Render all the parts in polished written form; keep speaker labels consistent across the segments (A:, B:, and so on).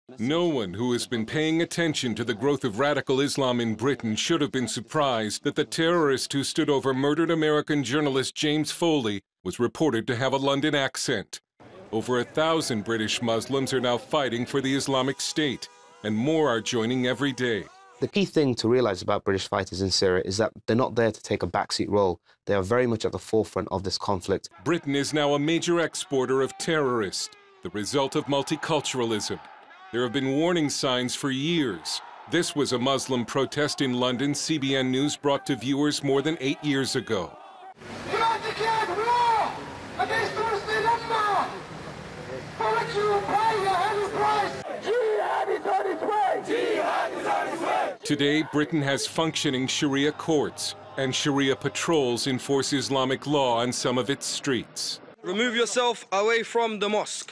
A: No one who has been paying attention to the growth of radical Islam in Britain should have been surprised that the terrorist who stood over murdered American journalist James Foley was reported to have a London accent. Over 1,000 British Muslims are now fighting for the Islamic State, and more are joining every day.
B: The key thing to realize about British fighters in Syria is that they're not there to take a backseat role. They are very much at the forefront of this conflict.
A: Britain is now a major exporter of terrorists, the result of multiculturalism. There have been warning signs for years. This was a Muslim protest in London CBN News brought to viewers more than 8 years ago. Today, Britain has functioning Sharia courts, and Sharia patrols enforce Islamic law on some of its streets.
C: Remove yourself away from the mosque.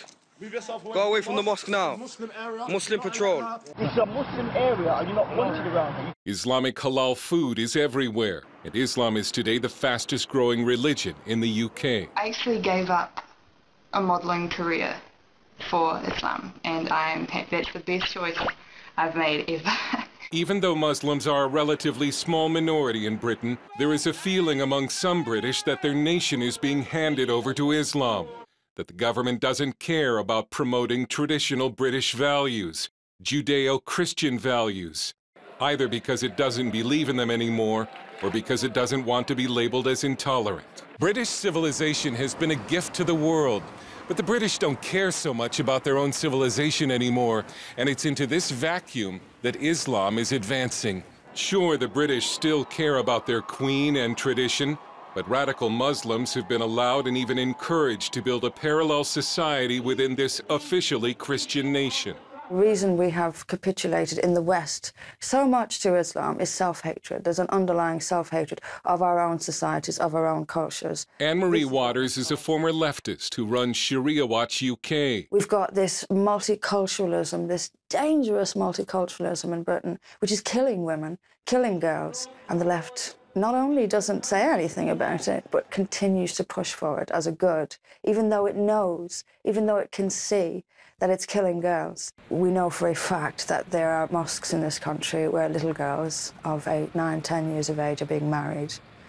C: Go away from the mosque now. Muslim patrol.
D: This is a Muslim area and you're not wanted around here.
A: Islamic halal food is everywhere, and Islam is today the fastest growing religion in the UK.
E: I actually gave up a modelling career for Islam, and that's the best choice I've made ever.
A: Even though Muslims are a relatively small minority in Britain, there is a feeling among some British that their nation is being handed over to Islam, that the government doesn't care about promoting traditional British values, Judeo-Christian values, either because it doesn't believe in them anymore or because it doesn't want to be labeled as intolerant. British civilization has been a gift to the world, but the British don't care so much about their own civilization anymore, and it's into this vacuum that Islam is advancing. Sure, the British still care about their queen and tradition, but radical Muslims have been allowed and even encouraged to build a parallel society within this officially Christian nation.
F: The reason we have capitulated in the West so much to Islam is self-hatred. There's an underlying self-hatred of our own societies, of our own cultures.
A: Anne-Marie Waters is a former leftist who runs Sharia Watch UK.
F: We've got this multiculturalism, this dangerous multiculturalism in Britain, which is killing women, killing girls, and the left not only doesn't say anything about it, but continues to push for it as a good, even though it knows, even though it can see that it's killing girls. We know for a fact that there are mosques in this country where little girls of 8, 9, 10 years of age are being married,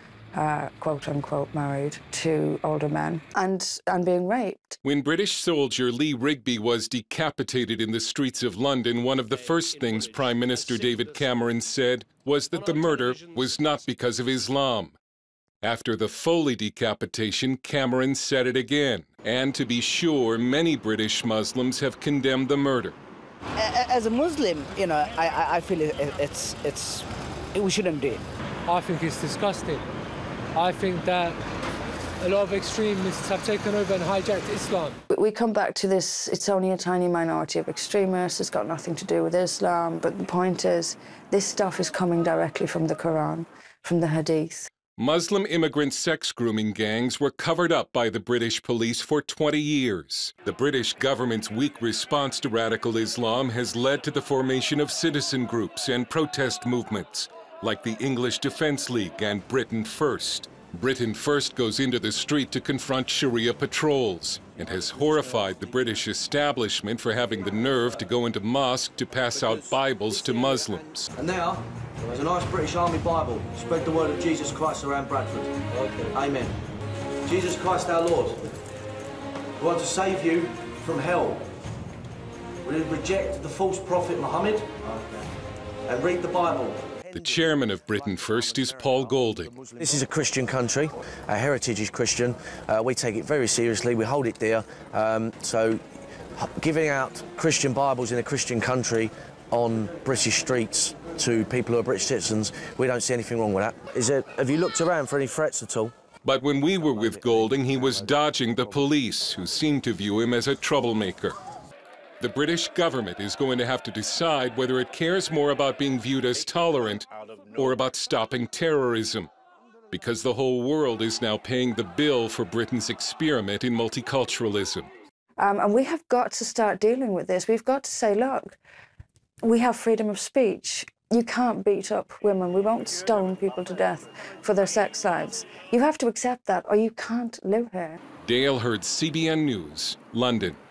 F: quote-unquote married, to older men and being raped.
A: When British soldier Lee Rigby was decapitated in the streets of London, one of the first things Prime Minister David Cameron said was that the murder was not because of Islam. After the Foley decapitation, Cameron said it again. And to be sure, many British Muslims have condemned the murder.
D: As a Muslim, you know, I feel we shouldn't do it.
G: I think it's disgusting. I think that a lot of extremists have taken over and hijacked Islam.
F: We come back to this, it's only a tiny minority of extremists, it's got nothing to do with Islam, but the point is, this stuff is coming directly from the Quran, from the Hadith.
A: Muslim immigrant sex grooming gangs were covered up by the British police for 20 years. The British government's weak response to radical Islam has led to the formation of citizen groups and protest movements, like the English Defence League and Britain First. Britain First goes into the street to confront Sharia patrols and has horrified the British establishment for having the nerve to go into mosques to pass out Bibles to Muslims.
H: And now, there's a nice British Army Bible. Spread the word of Jesus Christ around Bradford. Okay. Amen. Jesus Christ our Lord, we want to save you from hell. We reject the false prophet Muhammad and read the Bible.
A: The chairman of Britain First is Paul Golding.
I: This is a Christian country. Our heritage is Christian. We take it very seriously. We hold it dear. So giving out Christian Bibles in a Christian country on British streets to people who are British citizens, we don't see anything wrong with that. Have you looked around for any threats at all?
A: But when we were with Golding, he was dodging the police, who seemed to view him as a troublemaker. The British government is going to have to decide whether it cares more about being viewed as tolerant or about stopping terrorism, because the whole world is now paying the bill for Britain's experiment in multiculturalism.
F: And we have got to start dealing with this. We've got to say, look, we have freedom of speech. You can't beat up women. We won't stone people to death for their sex lives. You have to accept that, or you can't live here.
A: Dale Hurd, CBN News, London.